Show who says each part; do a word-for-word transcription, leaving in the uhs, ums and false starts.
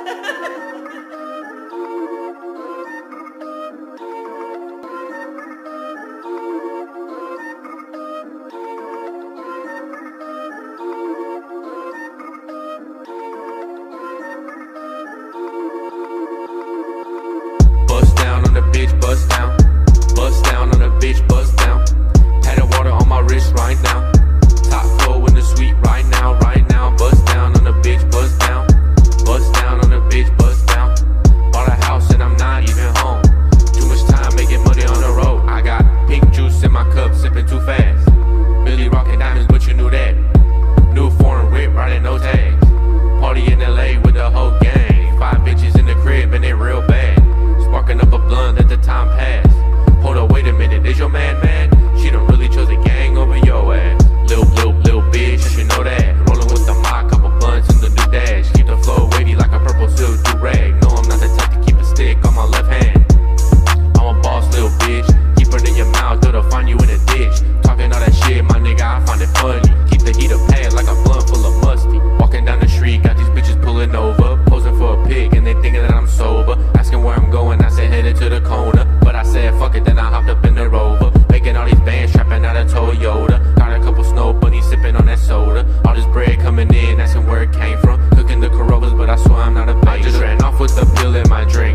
Speaker 1: Bust down on the bitch, bust down. Bust down on the bitch, bust down. Paddle water on my wrist right now. Top flow in the suite right now, right now. Bust down on the bitch, bust down. Bust down on the bitch, bust down. Bought a house and I'm not even home. Too much time making money on the road. I got pink juice in my cup, sipping too fast. Millie rocking diamonds, but you knew that. New foreign whip, riding no tags. Party in L A with the whole gang. Five bitches in the crib and they real bad. Sparking up a blunt, let the time pass. Hold up, wait a minute, is your man mad? She done really chose a gang over your ass. Lil, lil, lil bitch, you know that. Rolling with the mock, couple blunts in the new dash. Keep the flow wavy like a purple silk do-rag. No, I'm not the type to keep a stick on my left hand. I'm a boss, lil bitch. Keep it in your mouth, they'll find you in a ditch. Talking all that shit, my nigga, I find it funny. Keep the heater pad like a blunt full of musty. Walking down the street, got these bitches pulling over. Posing for a pic and they thinking that I'm sober. Asking where I'm going, I said headed to the corner. But I said fuck it, then I hopped up in the Rover. Making all these bands, trapping out a Toyota. Got a couple snow bunnies sipping on that soda. All this bread coming in, asking where it came from. Cooking the Corollas, but I swear I'm not a baby. I just ran off with the pill in my drink.